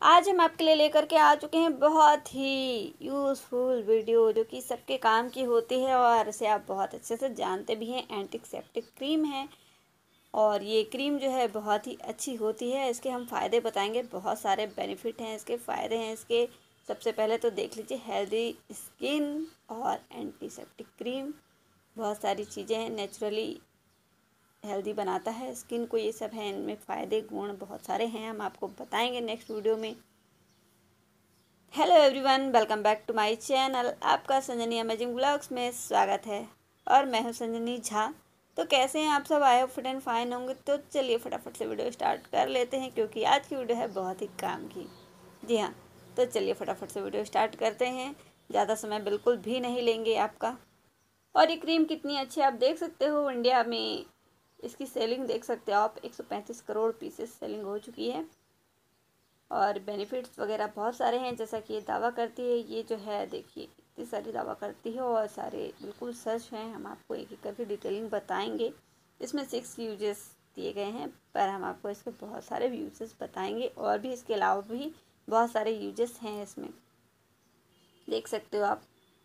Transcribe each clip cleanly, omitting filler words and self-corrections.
आज हम आपके लिए लेकर के आ चुके हैं बहुत ही यूज़फुल वीडियो जो कि सबके काम की होती है और इसे आप बहुत अच्छे से जानते भी हैं। एंटीसेप्टिक क्रीम है और ये क्रीम जो है बहुत ही अच्छी होती है। इसके हम फ़ायदे बताएंगे, बहुत सारे बेनिफिट हैं, इसके फ़ायदे हैं इसके। सबसे पहले तो देख लीजिए, हेल्दी स्किन और एंटीसेप्टिक क्रीम, बहुत सारी चीज़ें हैं, नेचुरली हेल्दी बनाता है स्किन को। ये सब है, इनमें फ़ायदे गुण बहुत सारे हैं, हम आपको बताएंगे नेक्स्ट वीडियो में। Hello everyone, welcome back to my channel. आपका संजनी अमेजिंग ब्लॉग्स में स्वागत है और मैं हूं संजनी झा। तो कैसे हैं आप सब? आए हो फिट एंड फाइन होंगे। तो चलिए फटाफट से वीडियो स्टार्ट कर लेते हैं क्योंकि आज की वीडियो है बहुत ही काम की। जी हाँ, तो चलिए फटाफट से वीडियो स्टार्ट करते हैं। ज़्यादा समय बिल्कुल भी नहीं लेंगे आपका। और ये क्रीम कितनी अच्छी आप देख सकते हो। इंडिया में इसकी सेलिंग देख सकते हो आप, 135 करोड़ पीसेस सेलिंग हो चुकी है और बेनिफिट्स वगैरह बहुत सारे हैं जैसा कि ये दावा करती है। ये जो है देखिए, इतनी सारी दावा करती है और सारे बिल्कुल सच हैं। हम आपको एक एक करके डिटेलिंग बताएंगे। इसमें 6 यूजेस दिए गए हैं पर हम आपको इसके बहुत सारे यूजेस बताएंगे और भी इसके अलावा भी बहुत सारे यूजेस हैं इसमें, देख सकते हो आप।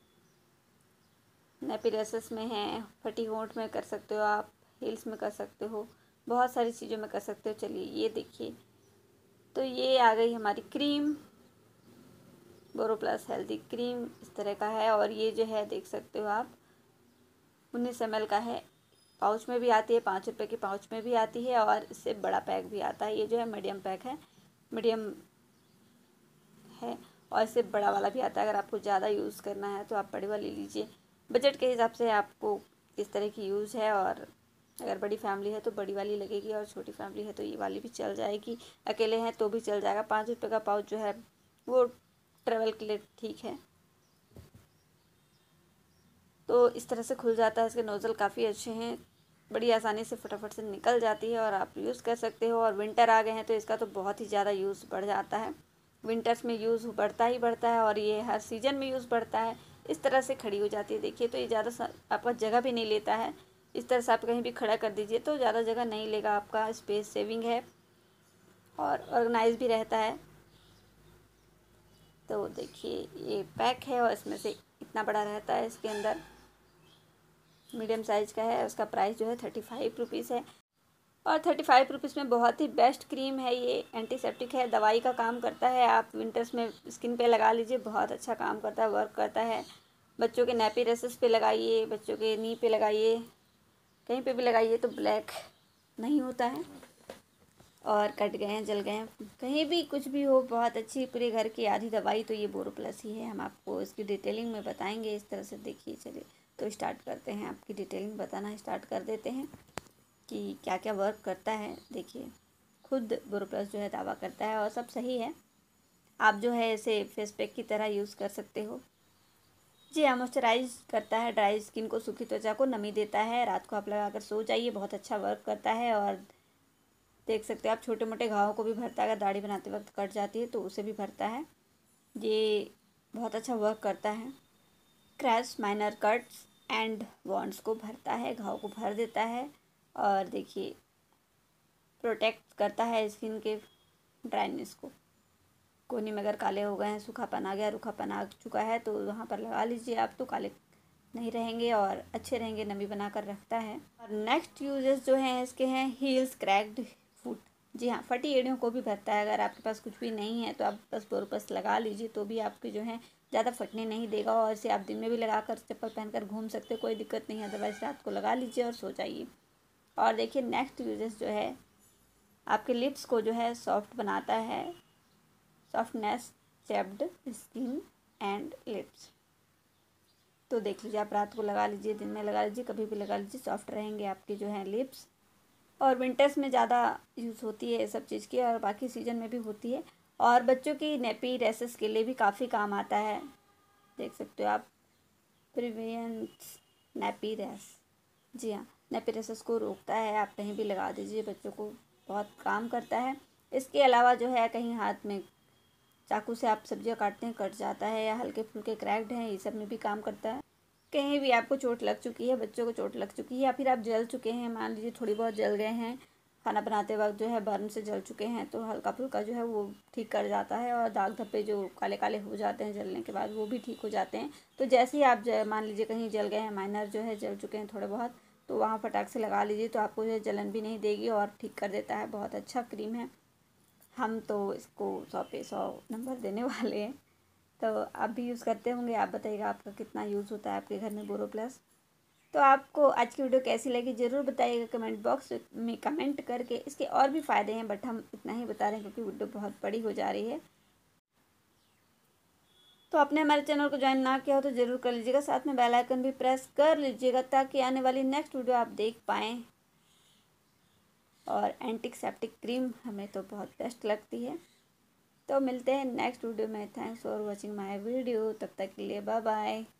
नेपी में है, फटी होंठ में कर सकते हो आप, हिल्स में कर सकते हो, बहुत सारी चीज़ों में कर सकते हो। चलिए ये देखिए, तो ये आ गई हमारी क्रीम, बोरोप्लस हेल्दी क्रीम इस तरह का है। और ये जो है देख सकते हो आप, 19 ml का है। पाउच में भी आती है, 5 रुपये के पाउच में भी आती है और इससे बड़ा पैक भी आता है। ये जो है मीडियम पैक है, मीडियम है। और इससे बड़ा वाला भी आता है। अगर आपको ज़्यादा यूज़ करना है तो आप बड़ी वाली लीजिए। बजट के हिसाब से आपको किस तरह की यूज़ है, और अगर बड़ी फैमिली है तो बड़ी वाली लगेगी और छोटी फैमिली है तो ये वाली भी चल जाएगी। अकेले हैं तो भी चल जाएगा। 5 रुपये का पाउच जो है वो ट्रेवल के लिए ठीक है। तो इस तरह से खुल जाता है। इसके नोज़ल काफ़ी अच्छे हैं, बड़ी आसानी से फटाफट से निकल जाती है और आप यूज़ कर सकते हो। और विंटर आ गए हैं तो इसका तो बहुत ही ज़्यादा यूज़ बढ़ जाता है। विंटर्स में यूज़ बढ़ता ही बढ़ता है और ये हर सीज़न में यूज़ बढ़ता है। इस तरह से खड़ी हो जाती है देखिए, तो ये ज़्यादा आपका जगह भी नहीं लेता है। इस तरह से आप कहीं भी खड़ा कर दीजिए तो ज़्यादा जगह नहीं लेगा आपका, स्पेस सेविंग है और ऑर्गेनाइज भी रहता है। तो देखिए ये पैक है और इसमें से इतना बड़ा रहता है, इसके अंदर मीडियम साइज़ का है। उसका प्राइस जो है 35 रुपीज़ है और 35 रुपीज़ में बहुत ही बेस्ट क्रीम है। ये एंटीसेप्टिक है, दवाई का काम करता है। आप विंटर्स में स्किन पे लगा लीजिए, बहुत अच्छा काम करता है, वर्क करता है। बच्चों के नैपी रेसेस पे लगाइए, बच्चों के नी पे लगाइए, कहीं पे भी लगाइए तो ब्लैक नहीं होता है। और कट गए हैं, जल गए हैं, कहीं भी कुछ भी हो, बहुत अच्छी पूरे घर की आधी दवाई तो ये बोरोप्लस ही है। हम आपको इसकी डिटेलिंग में बताएंगे इस तरह से। देखिए चलिए तो स्टार्ट करते हैं, आपकी डिटेलिंग बताना स्टार्ट कर देते हैं कि क्या क्या वर्क करता है। देखिए खुद बोरोप्लस जो है दावा करता है और सब सही है। आप जो है इसे फेस पैक की तरह यूज़ कर सकते हो। जी हाँ, मॉइस्चराइज करता है, ड्राई स्किन को, सूखी त्वचा को नमी देता है। रात को आप लगा कर सो जाइए, बहुत अच्छा वर्क करता है। और देख सकते हो आप, छोटे मोटे घावों को भी भरता है। अगर दाढ़ी बनाते वक्त कट जाती है तो उसे भी भरता है। ये बहुत अच्छा वर्क करता है। क्रैश, माइनर कट्स एंड वॉन्ड्स को भरता है, घाव को भर देता है। और देखिए प्रोटेक्ट करता है स्किन के ड्राइनेस को। कोने में अगर काले हो गए हैं, सूखापन आ गया, रूखापन आ चुका है तो वहाँ पर लगा लीजिए आप, तो काले नहीं रहेंगे और अच्छे रहेंगे, नमी बना कर रखता है। और नेक्स्ट यूजेस जो हैं इसके हैं, हील्स क्रैक्ड फुट। जी हाँ, फटी एड़ियों को भी भरता है। अगर आपके पास कुछ भी नहीं है तो आप बस बोरोप्लस लगा लीजिए तो भी आपके जो है ज़्यादा फटने नहीं देगा। और इसे आप दिन में भी लगा कर चप्पल पहनकर घूम सकते हो, कोई दिक्कत नहीं है। अदरवाइज़ रात को लगा लीजिए और सो जाइए। और देखिए नेक्स्ट यूजेस जो है, आपके लिप्स को जो है सॉफ्ट बनाता है, softness, chapped skin and lips. तो देख लीजिए, आप रात को लगा लीजिए, दिन में लगा लीजिए, कभी भी लगा लीजिए, सॉफ्ट रहेंगे आपके जो है लिप्स। और विंटर्स में ज़्यादा यूज़ होती है ये सब चीज़ की और बाकी सीज़न में भी होती है। और बच्चों की नेपी रेसेस के लिए भी काफ़ी काम आता है, देख सकते हो आप। प्रिवेंट्स नेपी रेस, जी हाँ, नेपी रेसेस को रोकता है। आप कहीं भी लगा दीजिए, बच्चों को बहुत काम करता है। इसके अलावा जो है, कहीं हाथ में चाकू से आप सब्जियां काटते हैं, कट जाता है, या हल्के फुल्के क्रैक्ड हैं, ये सब में भी काम करता है। कहीं भी आपको चोट लग चुकी है, बच्चों को चोट लग चुकी है, या फिर आप जल चुके हैं, मान लीजिए थोड़ी बहुत जल गए हैं, खाना बनाते वक्त जो है बर्न से जल चुके हैं तो हल्का फुल्का जो है वो ठीक कर जाता है, और दाग धब्बे जो काले काले हो जाते हैं जलने के बाद वो भी ठीक हो जाते हैं। तो जैसे ही आप मान लीजिए कहीं जल गए हैं, माइनर जो है जल चुके हैं थोड़े बहुत, तो वहाँ फटाक से लगा लीजिए, तो आपको जो है जलन भी नहीं देगी और ठीक कर देता है। बहुत अच्छा क्रीम है, हम तो इसको 100 पे 100 नंबर देने वाले हैं। तो आप भी यूज़ करते होंगे, आप बताइएगा आपका कितना यूज़ होता है आपके घर में बोरोप्लस। तो आपको आज की वीडियो कैसी लगी ज़रूर बताइएगा कमेंट बॉक्स में कमेंट करके। इसके और भी फ़ायदे हैं बट हम इतना ही बता रहे हैं क्योंकि वीडियो बहुत बड़ी हो जा रही है। तो आपने हमारे चैनल को ज्वाइन ना किया हो तो ज़रूर कर लीजिएगा, साथ में बेल आइकन भी प्रेस कर लीजिएगा ताकि आने वाली नेक्स्ट वीडियो आप देख पाएँ। और एंटीसेप्टिक क्रीम हमें तो बहुत बेस्ट लगती है। तो मिलते हैं नेक्स्ट वीडियो में। Thanks for watching my video, तब तक के लिए बाय बाय।